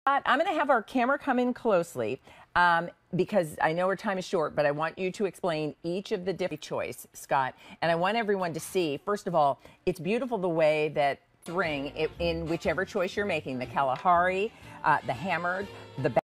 I'm going to have our camera come in closely because I know our time is short, but I want you to explain each of the different choice, Scott. And I want everyone to see, first of all, it's beautiful the way that ring in whichever choice you're making, the Kalahari, the hammered, the